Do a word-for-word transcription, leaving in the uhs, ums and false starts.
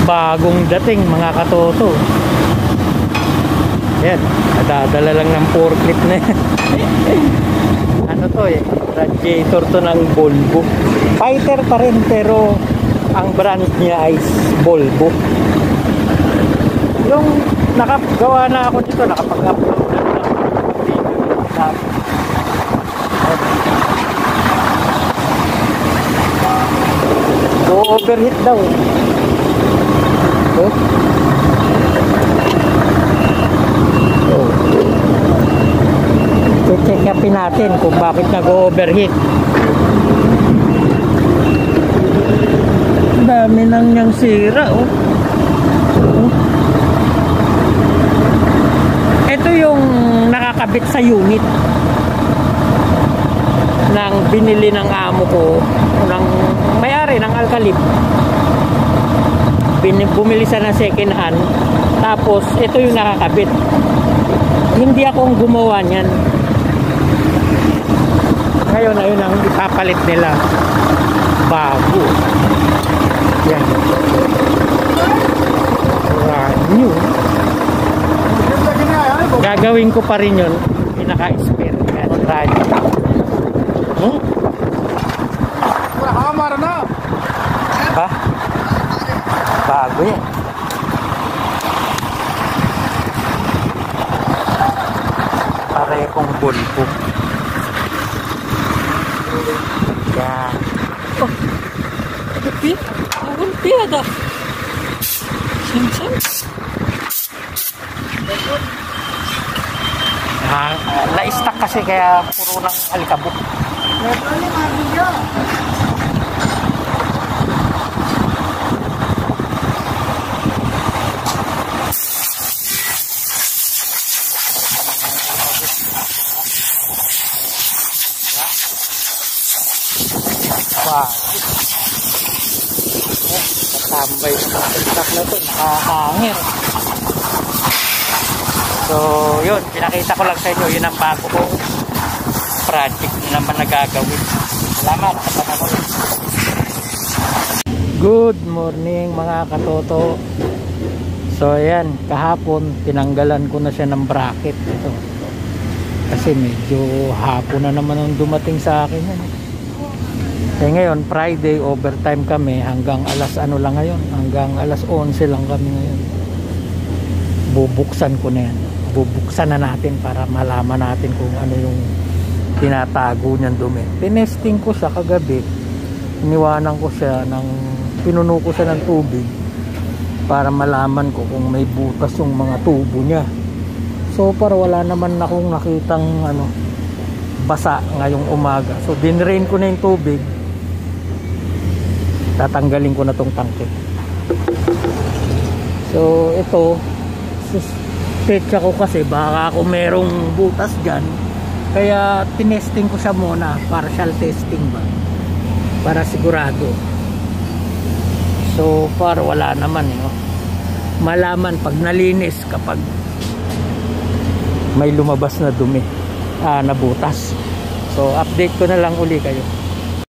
bagong dating mga katoto. Yan, nadadala lang ng forklift na yan. Ano to eh, Radiator to ng Volvo. Fighter pa rin pero ang brand niya ay Volvo. Yung nakagawa na ako dito, nakapag-upload na ng video sa go overheat daw eh. So, so check upin natin kung bakit nag-overheat. Dami nang niyang sira oh. Oh. Ito yung nakakabit sa unit ng binili ng amo ko, ng may-ari ng Alcalip. Bumili siya ng second hand, tapos ito yung nakakabit. Hindi akong gumawa niyan. Ngayon ayun ang ipapalit nila, bago. Yan, brand new. Gagawin ko pa rin yun, pinaka-spare yan, radio. Hmm? Ba? Bago yan. Parehong Volvo. Yan. Oh, gulpi? Gulpi ada. Sinsan? Ah, na-stack kasi kaya puro ng alikabok. Wow. Eh, katambay ng mga stock na ito, nakahangin. So, yun, pinakita ko lang sa inyo, yun ang bago ko project na naman nagagawin. Salamat sa panahon. Good morning mga katoto. So, ayan, kahapon, tinanggalan ko na siya ng bracket. Ito. Kasi medyo hapon na naman ang dumating sa akin. Yan. Eh ngayon, Friday, overtime kami hanggang alas ano lang ngayon, hanggang alas onse lang kami ngayon. Bubuksan ko na yan. Bubuksan na natin para malaman natin kung ano yung tinatago niyang dumi. Tinesting ko siya kagabi. Iniwanan ko siya ng, pinuno ko siya ng tubig para malaman ko kung may butas yung mga tubo niya. So para wala naman akong nakitang ano, basa ngayong umaga. So dinrain ko na yung tubig. Tatanggalin ko na tong tangke. So ito, petsa ko kasi baka ako merong butas dyan, kaya tinesting ko siya muna, partial testing ba, para sigurado. So far wala naman eh, no? Malaman pag nalinis kapag may lumabas na dumi, ah, na butas. So update ko na lang uli kayo.